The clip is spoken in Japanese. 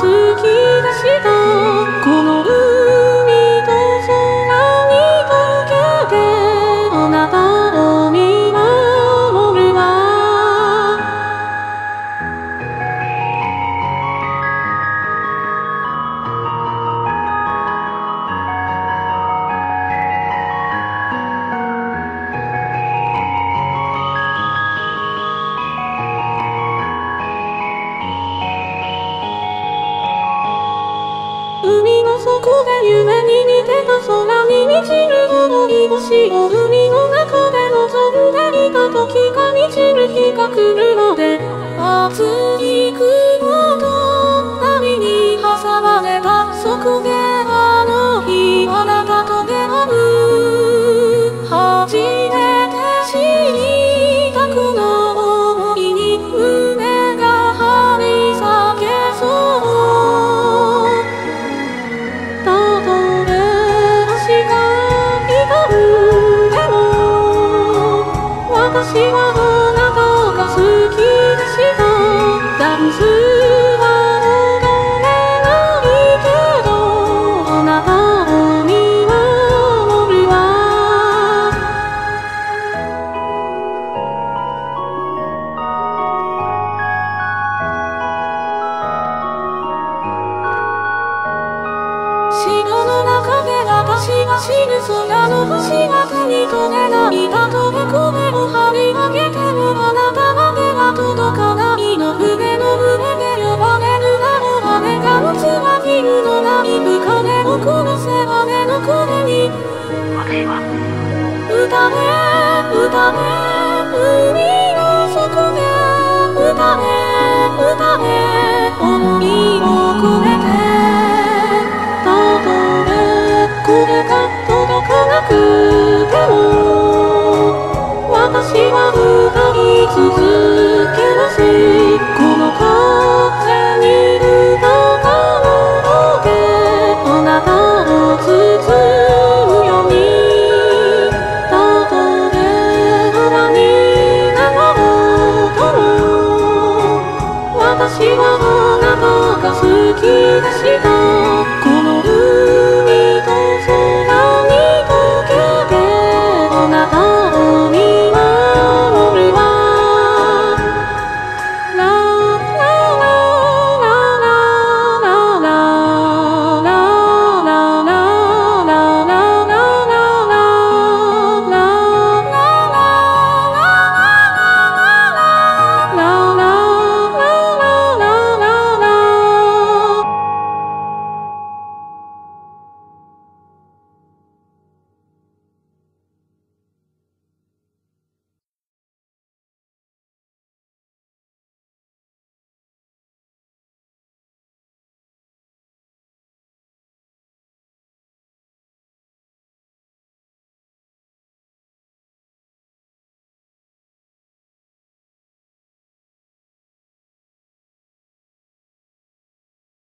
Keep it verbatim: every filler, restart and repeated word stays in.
好きでした。この海と空に溶けてあなたを見守るわ。海の底で夢に似てた空に満ちる思い星を海の中で望んでいた時が満ちる日が来るので、熱い雲と波に挟まれたそこであの日あなたと出会う。初めて知ったこの想いに胸が張り裂けそう。私はあなたが好きでした。ダンスは踊れないけどあなたを見守るわ。城の中で私が死ぬ空の星が手に取れないたとえ声を張り上げてもあなたまでは届かないの。船の上で呼ばれるなら姉が持つは昼のない深根を殺せ姉の声に歌え歌え海の底で歌え歌え想いを込めて。これが届かなくても私は歌い続けます。この風に歌がってあなたを包むように。たとえ空に流ろうとも私はあなたが好きでした。この